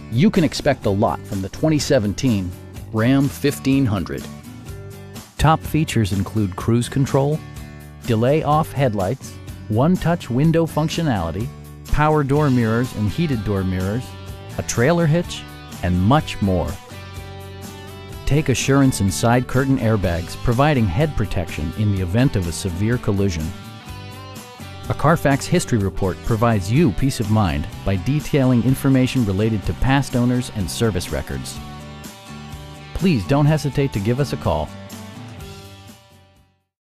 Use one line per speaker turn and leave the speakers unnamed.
You can expect a lot from the 2017 Ram 1500. Top features include cruise control, delay-off headlights, one-touch window functionality, power door mirrors and heated door mirrors, a trailer hitch, and much more. Take assurance in side curtain airbags, providing head protection in the event of a severe collision. A Carfax history report provides you peace of mind by detailing information related to past owners and service records. Please don't hesitate to give us a call